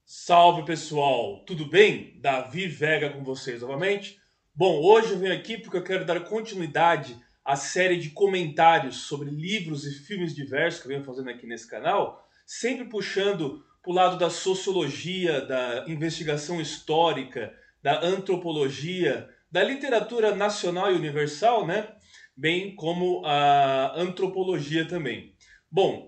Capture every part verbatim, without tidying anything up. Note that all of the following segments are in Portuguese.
Salve pessoal, tudo bem? Davi Vega com vocês novamente. Bom, hoje eu venho aqui porque eu quero dar continuidade à série de comentários sobre livros e filmes diversos que eu venho fazendo aqui nesse canal, sempre puxando para o lado da sociologia, da investigação histórica, da antropologia, da literatura nacional e universal, né? Bem como a antropologia também. Bom,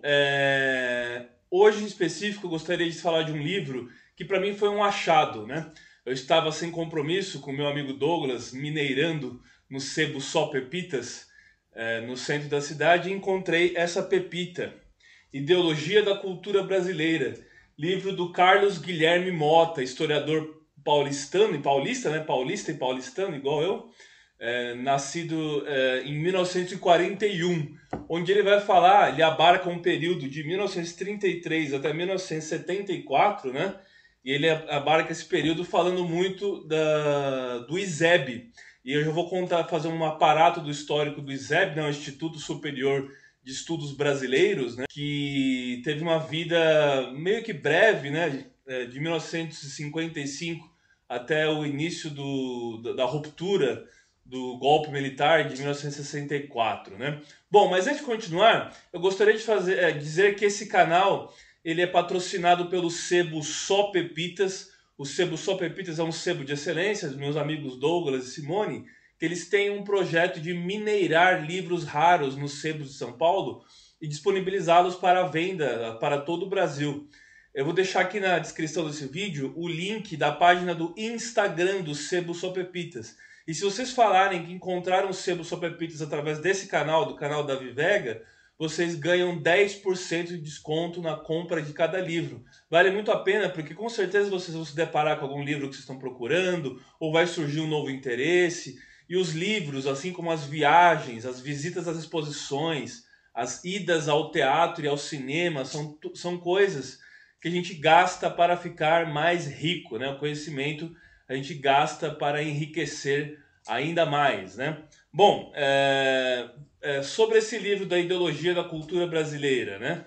é... hoje em específico eu gostaria de falar de um livro que para mim foi um achado, né? Eu estava sem compromisso com meu amigo Douglas, mineirando no sebo Só Pepitas, eh, no centro da cidade, e encontrei essa pepita, Ideologia da Cultura Brasileira, livro do Carlos Guilherme Mota, historiador paulistano e paulista, né? Paulista e paulistano, igual eu, é, nascido é, em mil novecentos e quarenta e um, onde ele vai falar, ele abarca um período de mil novecentos e trinta e três até mil novecentos e setenta e quatro, né? E ele abarca esse período falando muito da, do ISEB. E eu já vou contar, fazer um aparato do histórico do ISEB, né, o Instituto Superior de Estudos Brasileiros, né, que teve uma vida meio que breve, né, de mil novecentos e cinquenta e cinco até o início do, da, da ruptura do golpe militar de mil novecentos e sessenta e quatro, né? Bom, mas antes de continuar, eu gostaria de fazer, é, dizer que esse canal ele é patrocinado pelo sebo Só Pepitas. O sebo Só Pepitas é um sebo de excelência dos meus amigos Douglas e Simone, que eles têm um projeto de mineirar livros raros nos sebos de São Paulo e disponibilizá-los para venda para todo o Brasil. Eu vou deixar aqui na descrição desse vídeo o link da página do Instagram do sebo Só Pepitas. E se vocês falarem que encontraram o sebo Só Pepitas através desse canal, do canal da Vivega, vocês ganham dez por cento de desconto na compra de cada livro. Vale muito a pena, porque com certeza vocês vão se deparar com algum livro que vocês estão procurando, ou vai surgir um novo interesse. E os livros, assim como as viagens, as visitas às exposições, as idas ao teatro e ao cinema, são, são coisas que a gente gasta para ficar mais rico, né? O conhecimento a gente gasta para enriquecer ainda mais, né? Bom, é, é, sobre esse livro da Ideologia da Cultura Brasileira, né?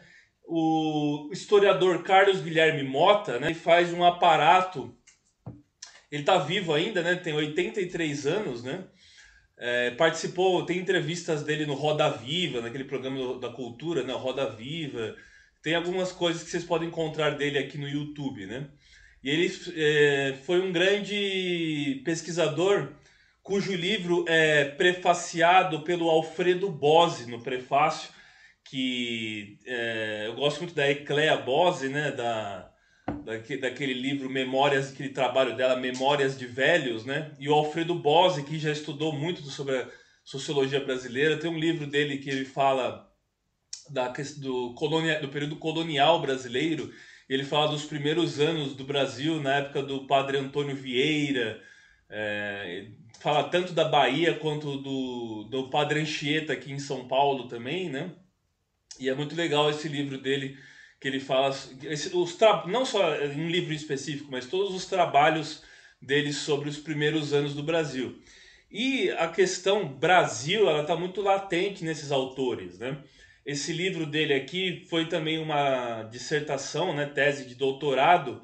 O historiador Carlos Guilherme Mota, né, ele faz um aparato, ele está vivo ainda, né? Tem oitenta e três anos, né? É, participou, tem entrevistas dele no Roda Viva, naquele programa da cultura, né? Roda Viva. Tem algumas coisas que vocês podem encontrar dele aqui no YouTube, né? E ele é, foi um grande pesquisador cujo livro é prefaciado pelo Alfredo Bose no prefácio, que é, eu gosto muito da Ecléa Bose, né, da, daque, daquele livro Memórias, aquele trabalho dela, Memórias de Velhos, né, e o Alfredo Bose, que já estudou muito sobre a sociologia brasileira, tem um livro dele que ele fala da, do, colonia, do período colonial brasileiro. Ele fala dos primeiros anos do Brasil, na época do padre Antônio Vieira, é, fala tanto da Bahia quanto do, do Padre Anchieta aqui em São Paulo também, né? E é muito legal esse livro dele, que ele fala, esse, os não só um livro específico, mas todos os trabalhos dele sobre os primeiros anos do Brasil. E a questão Brasil, ela está muito latente nesses autores, né? Esse livro dele aqui foi também uma dissertação, né, tese de doutorado,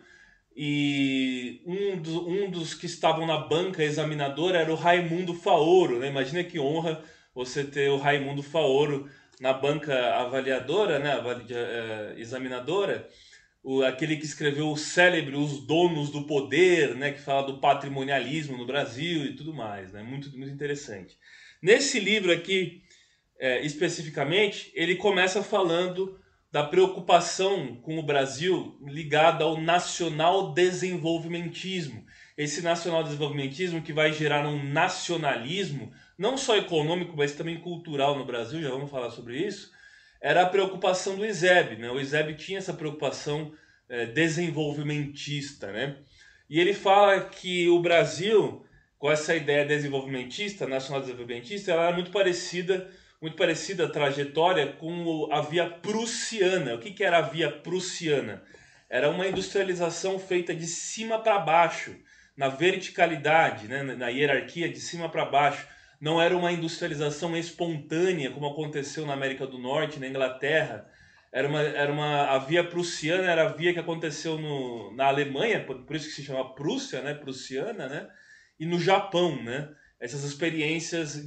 e um, do, um dos que estavam na banca examinadora era o Raimundo Faoro, né? Imagina que honra você ter o Raimundo Faoro na banca avaliadora, né, avalia, eh, examinadora, o, aquele que escreveu o célebre Os Donos do Poder, né, que fala do patrimonialismo no Brasil e tudo mais, né? Muito, muito interessante. Nesse livro aqui, é, especificamente, ele começa falando da preocupação com o Brasil ligada ao nacional desenvolvimentismo. Esse nacional desenvolvimentismo que vai gerar um nacionalismo, não só econômico, mas também cultural no Brasil, já vamos falar sobre isso, era a preocupação do ISEB, né? O ISEB tinha essa preocupação é, desenvolvimentista, né? E ele fala que o Brasil, com essa ideia desenvolvimentista, nacional desenvolvimentista, ela era muito parecida muito parecida a trajetória com a via prussiana. O que, que era a via prussiana? Era uma industrialização feita de cima para baixo, na verticalidade, né? Na hierarquia de cima para baixo. Não era uma industrialização espontânea, como aconteceu na América do Norte, na Inglaterra, era uma, era uma, a via prussiana era a via que aconteceu no, na Alemanha, por, por isso que se chama Prússia, né, prussiana, né, e no Japão, né, essas experiências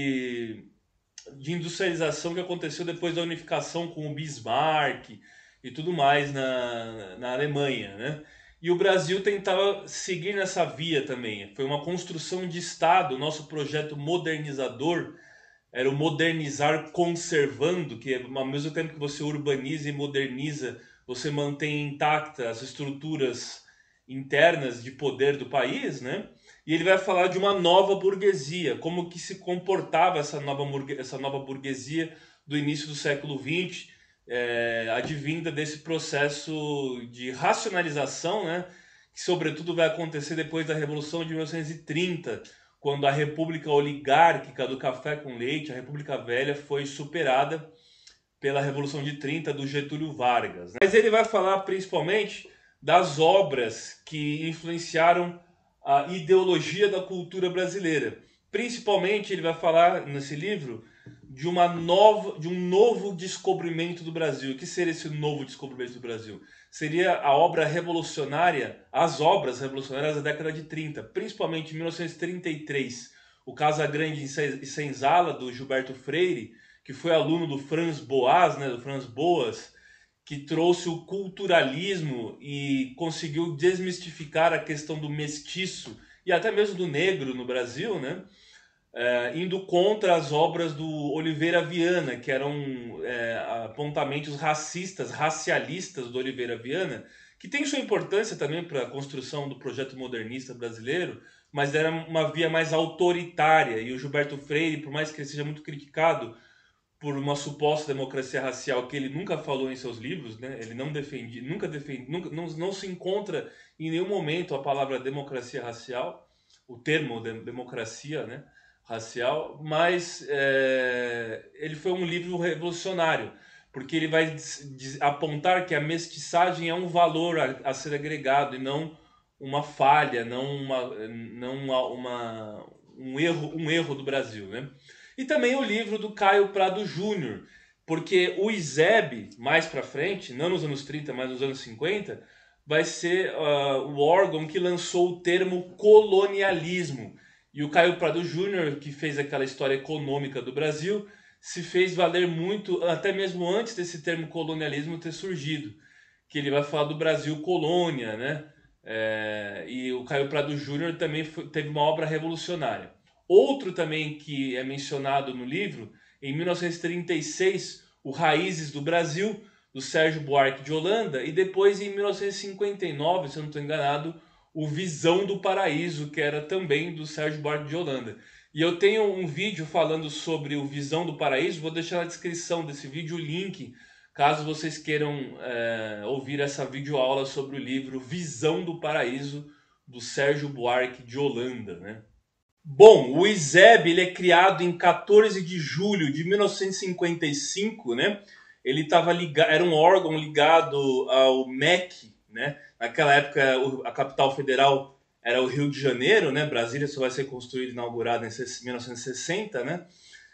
de, de industrialização que aconteceu depois da unificação com o Bismarck e tudo mais na, na Alemanha, né. E o Brasil tentava seguir nessa via também. Foi uma construção de Estado, o nosso projeto modernizador era o modernizar conservando, que ao mesmo tempo que você urbaniza e moderniza, você mantém intactas as estruturas internas de poder do país, né? E ele vai falar de uma nova burguesia, como que se comportava essa nova, essa nova burguesia do início do século vinte, é, advinda desse processo de racionalização, né? Que sobretudo vai acontecer depois da Revolução de mil novecentos e trinta, quando a República Oligárquica do Café com Leite, a República Velha, foi superada pela Revolução de trinta do Getúlio Vargas. Mas ele vai falar principalmente das obras que influenciaram a ideologia da cultura brasileira. Principalmente ele vai falar nesse livro de uma nova, de um novo descobrimento do Brasil. O que seria esse novo descobrimento do Brasil? Seria a obra revolucionária, as obras revolucionárias da década de trinta, principalmente em mil novecentos e trinta e três, o Casa Grande e Senzala, do Gilberto Freire, que foi aluno do Franz Boas, né, do Franz Boas, que trouxe o culturalismo e conseguiu desmistificar a questão do mestiço e até mesmo do negro no Brasil, né? É, indo contra as obras do Oliveira Viana, que eram é, apontamentos racistas, racialistas do Oliveira Viana, que tem sua importância também para a construção do projeto modernista brasileiro, mas era uma via mais autoritária. E o Gilberto Freire, por mais que ele seja muito criticado por uma suposta democracia racial que ele nunca falou em seus livros, né? Ele não defende, nunca defende, nunca, não, não se encontra em nenhum momento a palavra democracia racial, o termo de, democracia, né? Racial, mas é, ele foi um livro revolucionário, porque ele vai apontar que a mestiçagem é um valor a, a ser agregado e não uma falha, não, uma, não uma, uma, um, erro, um erro do Brasil, né? E também o livro do Caio Prado Júnior, porque o ISEB, mais para frente, não nos anos trinta, mas nos anos cinquenta, vai ser uh, o órgão que lançou o termo colonialismo. E o Caio Prado Júnior, que fez aquela história econômica do Brasil, se fez valer muito, até mesmo antes desse termo colonialismo ter surgido. Que ele vai falar do Brasil colônia, né? É, e o Caio Prado Júnior também foi, teve uma obra revolucionária. Outro também que é mencionado no livro, em mil novecentos e trinta e seis, o Raízes do Brasil, do Sérgio Buarque de Holanda, e depois em mil novecentos e cinquenta e nove, se eu não estou enganado, o Visão do Paraíso, que era também do Sérgio Buarque de Holanda. E eu tenho um vídeo falando sobre o Visão do Paraíso, vou deixar na descrição desse vídeo o link, caso vocês queiram é, ouvir essa videoaula sobre o livro Visão do Paraíso, do Sérgio Buarque de Holanda, né? Bom, o ISEB ele é criado em quatorze de julho de mil novecentos e cinquenta e cinco, né? Ele tava ligado, era um órgão ligado ao M E C, né? Naquela época a capital federal era o Rio de Janeiro, né? Brasília só vai ser construído e inaugurado em mil novecentos e sessenta, né?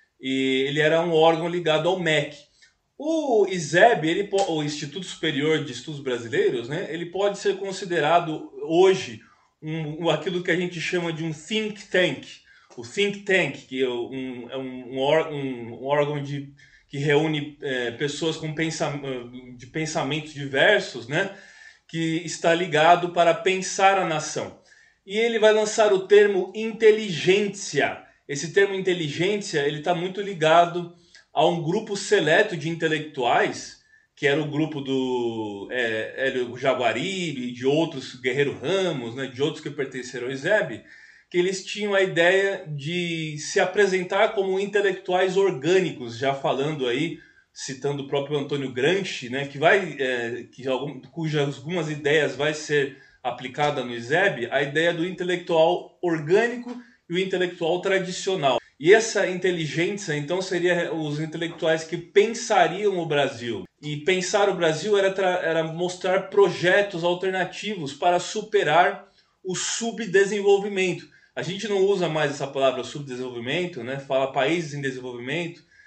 E ele era um órgão ligado ao M E C. O ISEB, ele, o Instituto Superior de Estudos Brasileiros, né? Ele pode ser considerado hoje Um, aquilo que a gente chama de um think tank. O think tank, que é um, é um, um, um órgão de, que reúne é, pessoas com pensam, de pensamentos diversos, né? Que está ligado para pensar a nação. E ele vai lançar o termo inteligência. Esse termo inteligência ele está muito ligado a um grupo seleto de intelectuais, que era o grupo do é, Hélio Jaguaribe, de outros, Guerreiro Ramos, né, de outros que pertenceram ao ISEB, que eles tinham a ideia de se apresentar como intelectuais orgânicos, já falando aí, citando o próprio Antônio Gramsci, né, que vai, é, que algum, cujas algumas ideias vai ser aplicada no ISEB, a ideia do intelectual orgânico e o intelectual tradicional. E essa inteligência, então, seria os intelectuais que pensariam o Brasil. E pensar o Brasil era, era mostrar projetos alternativos para superar o subdesenvolvimento. A gente não usa mais essa palavra subdesenvolvimento, né? Fala países em desenvolvimento,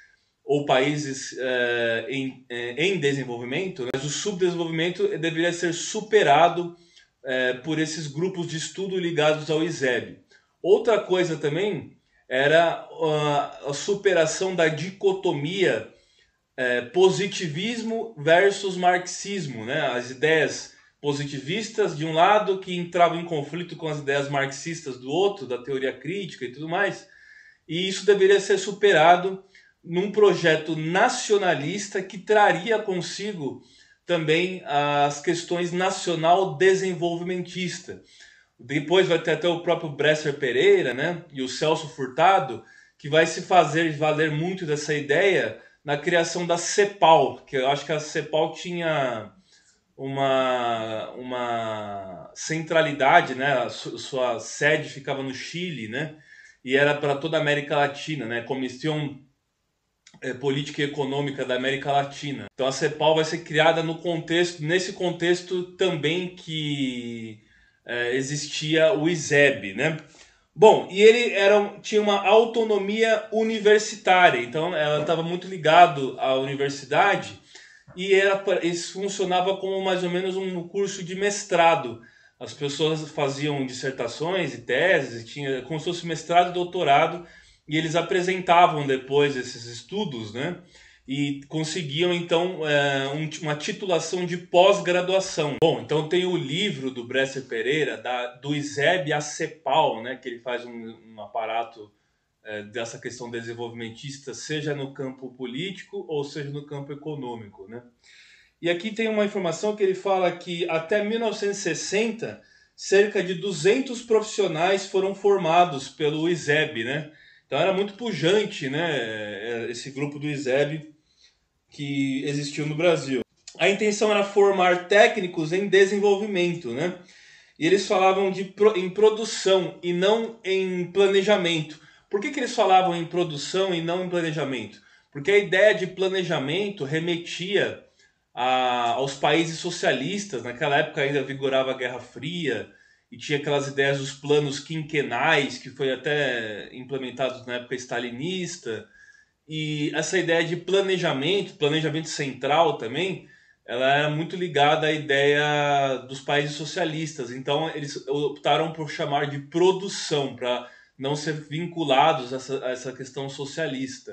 ou países uh, em, em desenvolvimento, mas o subdesenvolvimento deveria ser superado uh, por esses grupos de estudo ligados ao I S E B. Outra coisa também era uh, a superação da dicotomia uh, positivismo versus marxismo, né? As ideias positivistas de um lado que entravam em conflito com as ideias marxistas do outro, da teoria crítica e tudo mais, e isso deveria ser superado num projeto nacionalista que traria consigo também as questões nacional desenvolvimentista. Depois vai ter até o próprio Bresser Pereira, né, e o Celso Furtado, que vai se fazer valer muito dessa ideia na criação da CEPAL, que eu acho que a CEPAL tinha uma, uma centralidade, né, a sua sede ficava no Chile, né, e era para toda a América Latina, né, Comissão é, Política e Econômica da América Latina. Então a CEPAL vai ser criada no contexto, nesse contexto também que é, existia o I S E B, né? Bom, e ele era, tinha uma autonomia universitária, então ela estava muito ligado à universidade e era, isso funcionava como mais ou menos um curso de mestrado. As pessoas faziam dissertações e teses, tinha como se fosse mestrado e doutorado, e eles apresentavam depois esses estudos, né? E conseguiam então é, um, uma titulação de pós-graduação. Bom, então tem o livro do Bresser Pereira, da, do I S E B à CEPAL, né? Que ele faz um, um aparato é, dessa questão desenvolvimentista, seja no campo político ou seja no campo econômico, né? E aqui tem uma informação que ele fala que até mil novecentos e sessenta, cerca de duzentos profissionais foram formados pelo I S E B, né? Então era muito pujante, né, esse grupo do I S E B que existiu no Brasil. A intenção era formar técnicos em desenvolvimento, né? E eles falavam de pro, em produção e não em planejamento. Por que que eles falavam em produção e não em planejamento? Porque a ideia de planejamento remetia a, aos países socialistas. Naquela época ainda vigorava a Guerra Fria e tinha aquelas ideias dos planos quinquenais, que foi até implementados na época stalinista. E essa ideia de planejamento, planejamento central também, ela era muito ligada à ideia dos países socialistas. Então eles optaram por chamar de produção, para não ser vinculados a essa, a essa questão socialista.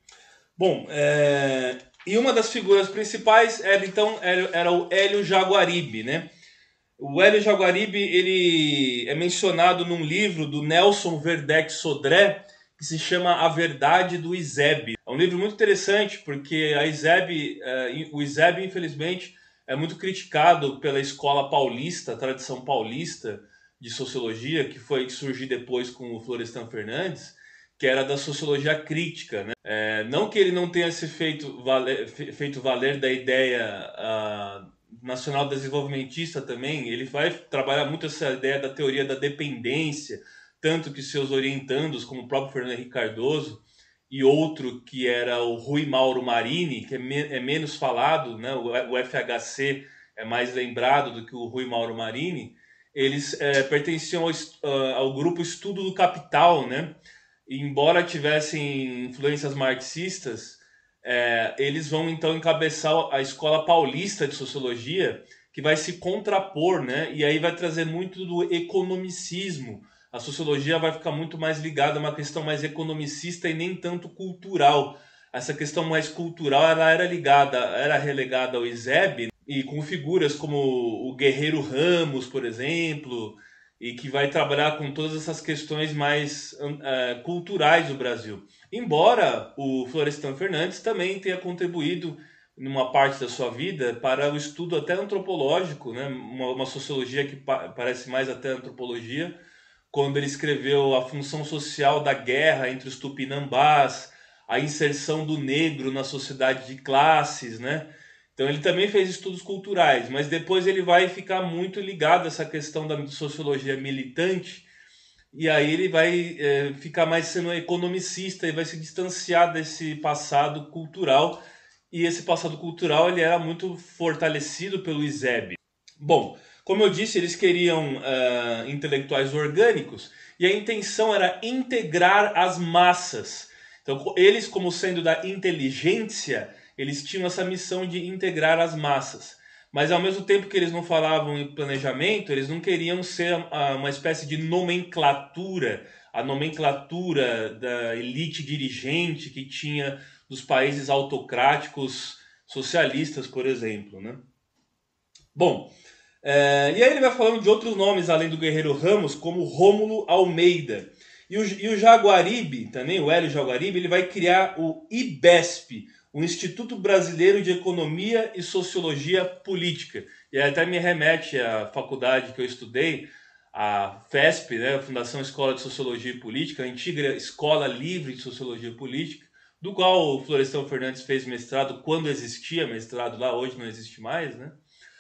Bom, é... e uma das figuras principais era, então, era, era o Hélio Jaguaribe, né? O Hélio Jaguaribe, ele é mencionado num livro do Nelson Werdeck Sodré, que se chama A Verdade do I S E B. É um livro muito interessante, porque a I S E B, uh, o I S E B, infelizmente, é muito criticado pela escola paulista, a tradição paulista de sociologia, que foi surgir depois com o Florestan Fernandes, que era da sociologia crítica, né? É, não que ele não tenha se feito valer, feito valer da ideia uh, nacional desenvolvimentista também, ele vai trabalhar muito essa ideia da teoria da dependência, tanto que seus orientandos, como o próprio Fernando Henrique Cardoso, e outro que era o Rui Mauro Marini, que é, me, é menos falado, né? o, o F H C é mais lembrado do que o Rui Mauro Marini, eles é, pertenciam ao, uh, ao grupo Estudo do Capital, né? E, embora tivessem influências marxistas, é, eles vão então encabeçar a Escola Paulista de Sociologia, que vai se contrapor, né? E aí vai trazer muito do economicismo. A sociologia vai ficar muito mais ligada a uma questão mais economicista e nem tanto cultural. Essa questão mais cultural ela era ligada, era relegada ao I S E B, e com figuras como o Guerreiro Ramos, por exemplo, e que vai trabalhar com todas essas questões mais uh, culturais do Brasil. Embora o Florestan Fernandes também tenha contribuído numa parte da sua vida para o estudo até antropológico, né? uma, uma sociologia que pa parece mais até antropologia, quando ele escreveu a função social da guerra entre os tupinambás, a inserção do negro na sociedade de classes, né? Então ele também fez estudos culturais, mas depois ele vai ficar muito ligado a essa questão da sociologia militante, e aí ele vai é, ficar mais sendo economicista e vai se distanciar desse passado cultural, e esse passado cultural ele era muito fortalecido pelo I S E B. Bom, como eu disse, eles queriam uh, intelectuais orgânicos, e a intenção era integrar as massas. Então, eles, como sendo da inteligência, eles tinham essa missão de integrar as massas. Mas, ao mesmo tempo que eles não falavam em planejamento, eles não queriam ser uma espécie de nomenclatura, a nomenclatura da elite dirigente que tinha dos países autocráticos socialistas, por exemplo, né? Bom, é, e aí ele vai falando de outros nomes além do Guerreiro Ramos, como Rômulo Almeida. E o, e o Jaguaribe, também, o Hélio Jaguaribe, ele vai criar o IBESP, o Instituto Brasileiro de Economia e Sociologia Política. E aí até me remete à faculdade que eu estudei, a FESP, né, a Fundação Escola de Sociologia e Política, a antiga Escola Livre de Sociologia e Política, do qual o Florestan Fernandes fez mestrado quando existia mestrado lá, hoje não existe mais, né?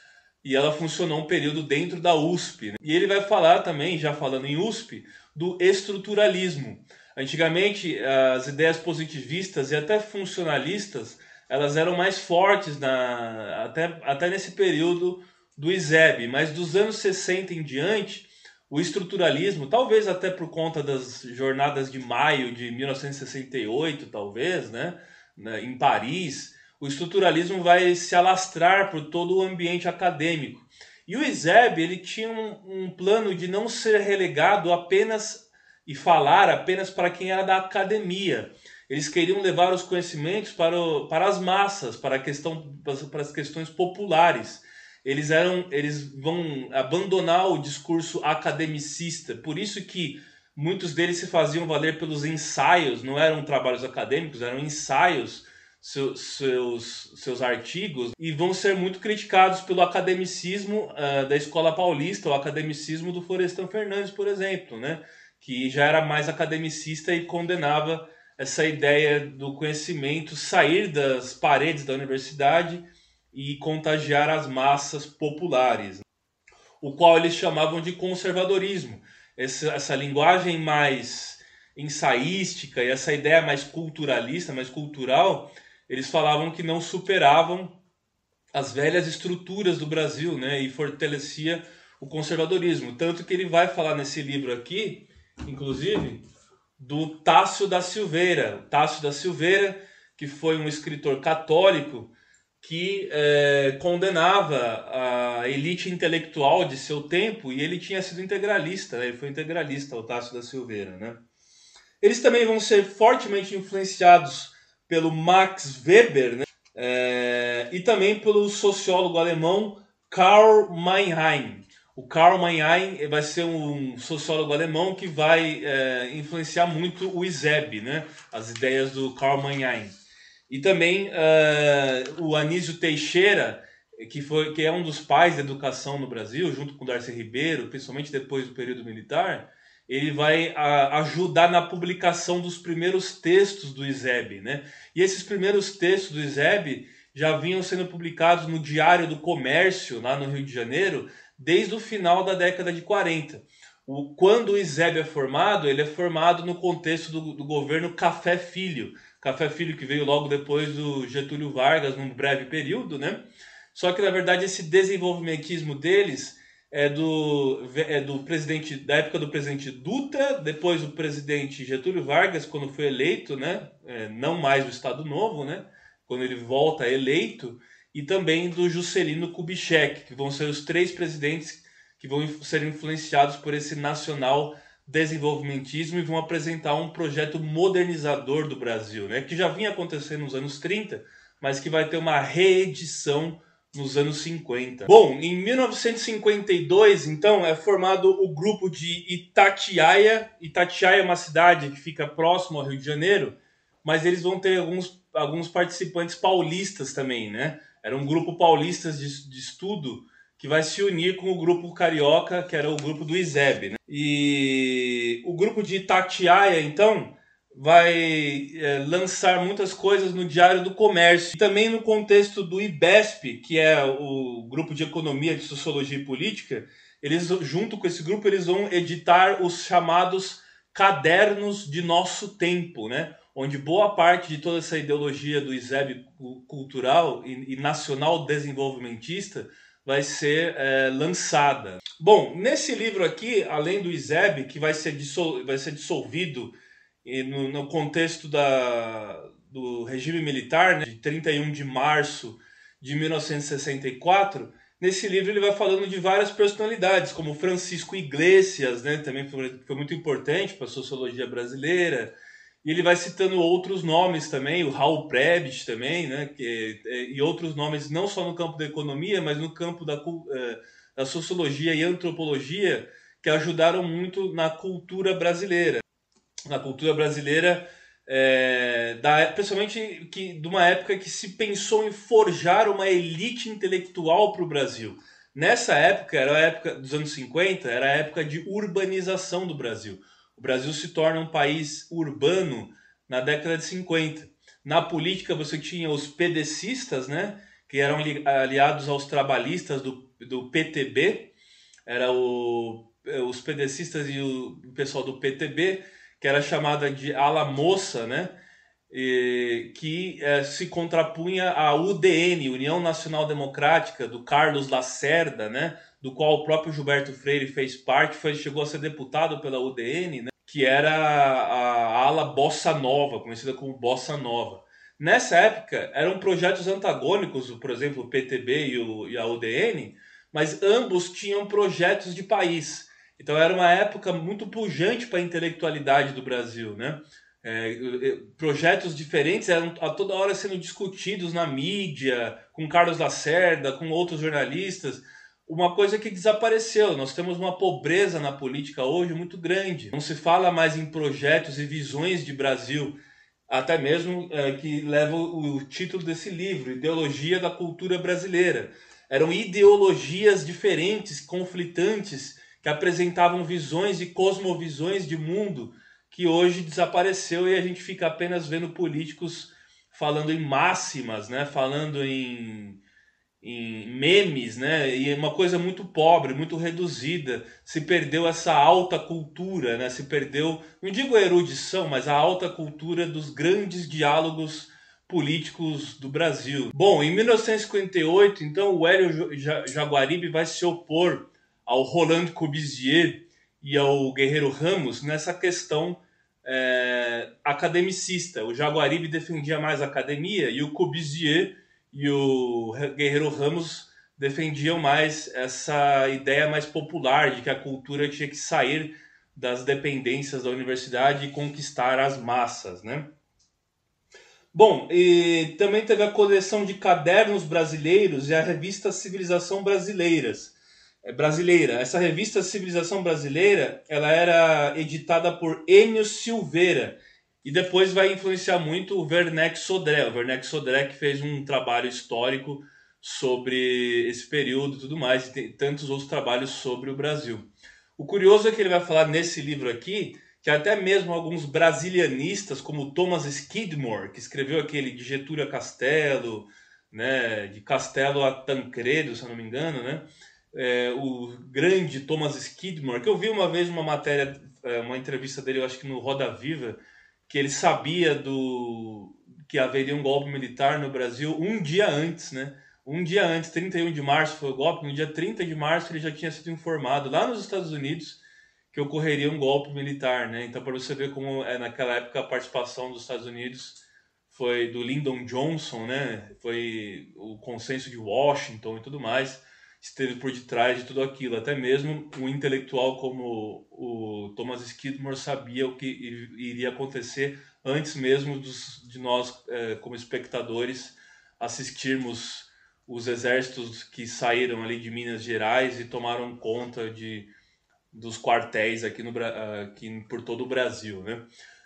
E ela funcionou um período dentro da U S P. Né? E ele vai falar também, já falando em U S P, do estruturalismo. Antigamente, as ideias positivistas e até funcionalistas, elas eram mais fortes na, até, até nesse período do I S E B. Mas dos anos sessenta em diante, o estruturalismo, talvez até por conta das jornadas de maio de mil novecentos e sessenta e oito, talvez, né, em Paris, o estruturalismo vai se alastrar por todo o ambiente acadêmico. E o I S E B ele tinha um, um plano de não ser relegado apenas e falar apenas para quem era da academia. Eles queriam levar os conhecimentos para, o, para as massas, para, a questão, para as questões populares. Eles, eram, eles vão abandonar o discurso academicista. Por isso que muitos deles se faziam valer pelos ensaios, não eram trabalhos acadêmicos, eram ensaios, seus, seus, seus artigos, e vão ser muito criticados pelo academicismo uh, da Escola Paulista, o academicismo do Florestan Fernandes, por exemplo, né? Que já era mais academicista e condenava essa ideia do conhecimento sair das paredes da universidade e contagiar as massas populares, o qual eles chamavam de conservadorismo. Essa, essa linguagem mais ensaística e essa ideia mais culturalista, mais cultural, eles falavam que não superavam as velhas estruturas do Brasil, né, e fortalecia o conservadorismo. Tanto que ele vai falar nesse livro aqui, inclusive, do Tássio da Silveira. Tássio da Silveira, que foi um escritor católico que é, condenava a elite intelectual de seu tempo, e ele tinha sido integralista, né? Ele foi integralista, o Tássio da Silveira, né? Eles também vão ser fortemente influenciados pelo Max Weber, né? É, e também pelo sociólogo alemão Karl Meinheim. O Karl Meinheim vai ser um sociólogo alemão que vai é, influenciar muito o I S E B, né? As ideias do Karl Meinheim. E também uh, o Anísio Teixeira, que, foi, que é um dos pais da educação no Brasil, junto com o Darcy Ribeiro, principalmente depois do período militar, ele vai uh, ajudar na publicação dos primeiros textos do I S E B, né? E esses primeiros textos do I S E B já vinham sendo publicados no Diário do Comércio, lá no Rio de Janeiro, desde o final da década de quarenta. O, quando o I S E B é formado, ele é formado no contexto do, do governo Café Filho, Café Filho que veio logo depois do Getúlio Vargas, num breve período, né? Só que, na verdade, esse desenvolvimentismo deles é do, é do presidente, da época do presidente Dutra, depois do presidente Getúlio Vargas, quando foi eleito, né? É, não mais o Estado Novo, né? Quando ele volta eleito, e também do Juscelino Kubitschek, que vão ser os três presidentes que vão ser influenciados por esse nacional desenvolvimentismo e vão apresentar um projeto modernizador do Brasil, né, que já vinha acontecendo nos anos trinta, mas que vai ter uma reedição nos anos cinquenta. Bom, em mil novecentos e cinquenta e dois, então, é formado o grupo de Itatiaia. Itatiaia é uma cidade que fica próximo ao Rio de Janeiro, mas eles vão ter alguns, alguns participantes paulistas também, né? Era um grupo paulista de, de estudo que vai se unir com o grupo carioca, que era o grupo do I S E B, né? E o grupo de Itatiaia, então, vai é, lançar muitas coisas no Diário do Comércio. E também no contexto do IBESP, que é o grupo de Economia, de Sociologia e Política, eles, junto com esse grupo, eles vão editar os chamados Cadernos de Nosso Tempo, né? Onde boa parte de toda essa ideologia do I S E B cultural e, e nacional desenvolvimentista vai ser é, lançada. Bom, nesse livro aqui, além do I S E B, que vai ser, dissol, vai ser dissolvido e no, no contexto da, do regime militar, né, de trinta e um de março de mil novecentos e sessenta e quatro, nesse livro ele vai falando de várias personalidades, como Francisco Iglesias, né, também foi, foi muito importante para a sociologia brasileira, e ele vai citando outros nomes também, o Raul Prebisch também, né, que, e outros nomes não só no campo da economia, mas no campo da, da sociologia e antropologia, que ajudaram muito na cultura brasileira. Na cultura brasileira, é, da, principalmente que, de uma época que se pensou em forjar uma elite intelectual para o Brasil. Nessa época, era a época dos anos cinquenta, era a época de urbanização do Brasil. O Brasil se torna um país urbano na década de cinquenta. Na política, você tinha os pedecistas, né, que eram aliados aos trabalhistas do, do P T B, era o, os pedecistas e o pessoal do P T B, que era chamada de ala moça, né? E, que é, se contrapunha à U D N, União Nacional Democrática, do Carlos Lacerda, né? Do qual o próprio Gilberto Freire fez parte, foi, chegou a ser deputado pela U D N, né? Que era a, a ala Bossa Nova, conhecida como Bossa Nova. Nessa época, eram projetos antagônicos, por exemplo, o P T B e, o, e a U D N, mas ambos tinham projetos de país. Então era uma época muito pujante para a intelectualidade do Brasil, né? É, projetos diferentes eram a toda hora sendo discutidos na mídia, com Carlos Lacerda, com outros jornalistas. Uma coisa que desapareceu. Nós temos uma pobreza na política hoje muito grande. Não se fala mais em projetos e visões de Brasil, até mesmo é, que leva o título desse livro, Ideologia da Cultura Brasileira. Eram ideologias diferentes, conflitantes, que apresentavam visões e cosmovisões de mundo que hoje desapareceu e a gente fica apenas vendo políticos falando em máximas, né? Falando em, em memes, né? E é uma coisa muito pobre, muito reduzida. Se perdeu essa alta cultura, né? Se perdeu, não digo a erudição, mas a alta cultura dos grandes diálogos políticos do Brasil. Bom, em mil novecentos e cinquenta e oito, então, o Hélio Jaguaribe vai se opor ao Roland Corbusier e ao Guerreiro Ramos nessa questão é, academicista. O Jaguaribe defendia mais a academia e o Corbusier e o Guerreiro Ramos defendiam mais essa ideia mais popular de que a cultura tinha que sair das dependências da universidade e conquistar as massas, né? Bom, e também teve a coleção de cadernos brasileiros e a revista Civilização Brasileiras. Brasileira. Essa revista Civilização Brasileira, ela era editada por Enio Silveira e depois vai influenciar muito o Werneck Sodré. O Werneck Sodré que fez um trabalho histórico sobre esse período e tudo mais, e tem tantos outros trabalhos sobre o Brasil. O curioso é que ele vai falar nesse livro aqui que até mesmo alguns brasilianistas, como Thomas Skidmore, que escreveu aquele de Getúlio a Castelo, né, de Castelo a Tancredo, se eu não me engano, né, é, o grande Thomas Skidmore, que eu vi uma vez uma matéria, uma entrevista dele, eu acho que no Roda Viva, que ele sabia do que haveria um golpe militar no Brasil um dia antes, né? Um dia antes, trinta e um de março foi o golpe, no dia trinta de março ele já tinha sido informado lá nos Estados Unidos que ocorreria um golpe militar, né? Então, para você ver como é, naquela época a participação dos Estados Unidos foi do Lyndon Johnson, né? Foi o consenso de Washington e tudo mais, esteve por detrás de tudo aquilo. Até mesmo um intelectual como o Thomas Skidmore sabia o que iria acontecer antes mesmo dos, de nós, é, como espectadores, assistirmos os exércitos que saíram ali de Minas Gerais e tomaram conta de, dos quartéis aqui, no, aqui por todo o Brasil, né?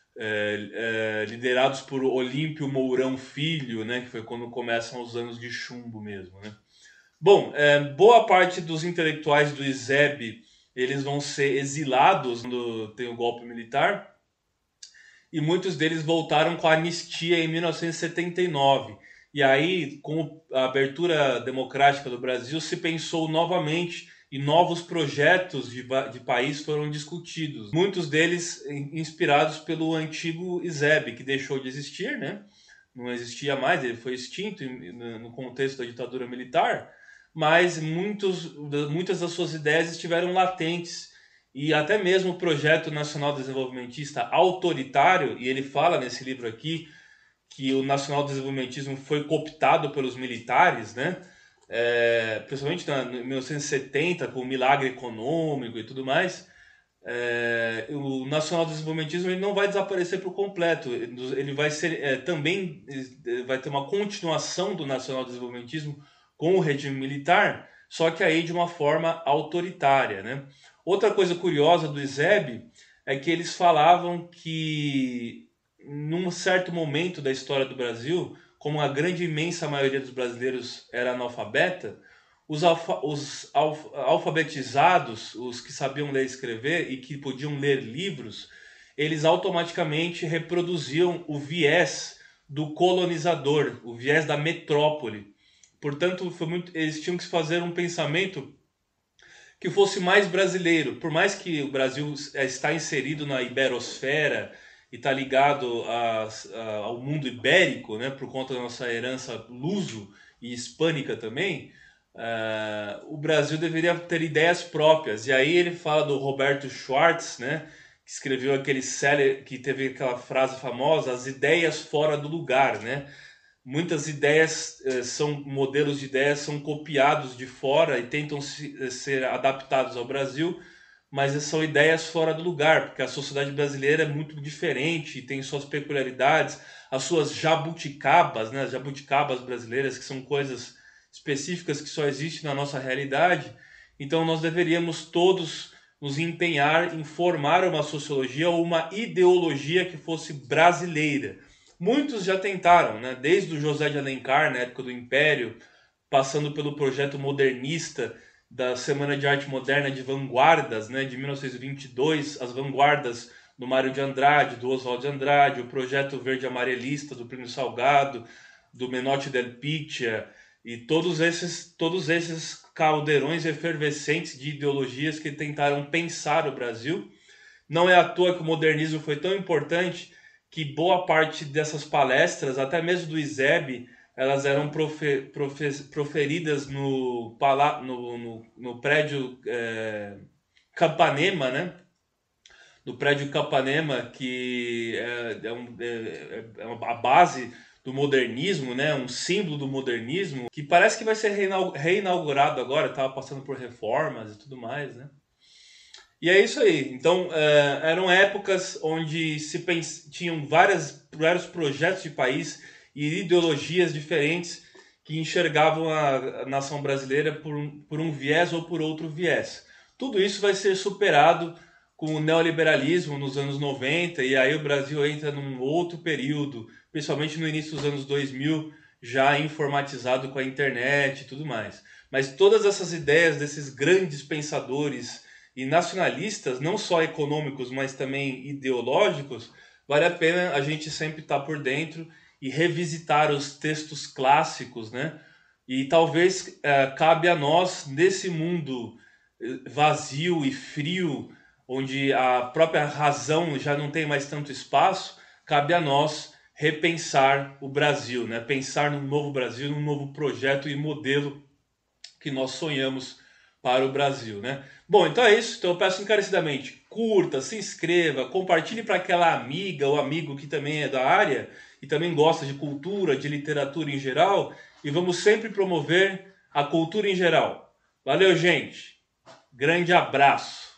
É, é, liderados por Olímpio Mourão Filho, né? Que foi quando começam os anos de chumbo mesmo, né? Bom, é, boa parte dos intelectuais do I S E B, eles vão ser exilados quando tem o golpe militar, e muitos deles voltaram com a anistia em mil novecentos e setenta e nove. E aí, com a abertura democrática do Brasil, se pensou novamente e novos projetos de, de país foram discutidos. Muitos deles inspirados pelo antigo I S E B, que deixou de existir, né? Não existia mais, ele foi extinto no contexto da ditadura militar, mas muitos, muitas das suas ideias estiveram latentes e até mesmo o Projeto Nacional Desenvolvimentista autoritário, e ele fala nesse livro aqui que o nacional desenvolvimentismo foi cooptado pelos militares, né? É, principalmente em mil novecentos e setenta, com o milagre econômico e tudo mais. É, o nacional desenvolvimentismo ele não vai desaparecer por completo, ele vai ser é, também vai ter uma continuação do nacional desenvolvimentismo com o regime militar, só que aí de uma forma autoritária, né? Outra coisa curiosa do ISEB é que eles falavam que num certo momento da história do Brasil, como a grande imensa maioria dos brasileiros era analfabeta, os, alfa, os alf, alfabetizados, os que sabiam ler e escrever e que podiam ler livros, eles automaticamente reproduziam o viés do colonizador, o viés da metrópole. Portanto, foi muito, eles tinham que fazer um pensamento que fosse mais brasileiro. Por mais que o Brasil está inserido na iberosfera e está ligado a, a, ao mundo ibérico, né, por conta da nossa herança luso e hispânica também, uh, o Brasil deveria ter ideias próprias. E aí ele fala do Roberto Schwartz, né, que escreveu aquele célebre, que teve aquela frase famosa, as ideias fora do lugar, né? Muitas ideias eh, são modelos de ideias são copiados de fora e tentam se, ser adaptados ao Brasil, mas são ideias fora do lugar, porque a sociedade brasileira é muito diferente, tem suas peculiaridades, as suas jabuticabas, né, as jabuticabas brasileiras, que são coisas específicas que só existem na nossa realidade. Então nós deveríamos todos nos empenhar em formar uma sociologia ou uma ideologia que fosse brasileira. Muitos já tentaram, né? Desde o José de Alencar, na época do Império, passando pelo projeto modernista da Semana de Arte Moderna de Vanguardas, né? De mil novecentos e vinte e dois, as vanguardas do Mário de Andrade, do Oswald de Andrade, o projeto verde amarelista do Plínio Salgado, do Menotti del Pitia, e todos esses, todos esses caldeirões efervescentes de ideologias que tentaram pensar o Brasil. Não é à toa que o modernismo foi tão importante que boa parte dessas palestras, até mesmo do ISEB, elas eram profe, profe, proferidas no, no, no, no prédio é, Capanema, né? No prédio Capanema, que é, é, um, é, é a base do modernismo, né? Um símbolo do modernismo, que parece que vai ser reinaugurado agora, estava passando por reformas e tudo mais, né? E é isso aí. Então, é, eram épocas onde se pens... tinham várias, vários projetos de país e ideologias diferentes que enxergavam a, a nação brasileira por um, por um viés ou por outro viés. Tudo isso vai ser superado com o neoliberalismo nos anos noventa, e aí o Brasil entra num outro período, principalmente no início dos anos dois mil, já informatizado com a internet e tudo mais. Mas todas essas ideias desses grandes pensadores e nacionalistas, não só econômicos, mas também ideológicos, vale a pena a gente sempre estar por dentro e revisitar os textos clássicos, né? E talvez é, cabe a nós, nesse mundo vazio e frio, onde a própria razão já não tem mais tanto espaço, cabe a nós repensar o Brasil, né? Pensar num novo Brasil, num novo projeto e modelo que nós sonhamos para o Brasil, né? Bom, então é isso. Então eu peço encarecidamente, curta, se inscreva, compartilhe para aquela amiga ou amigo que também é da área e também gosta de cultura, de literatura em geral, e vamos sempre promover a cultura em geral. Valeu, gente. Grande abraço.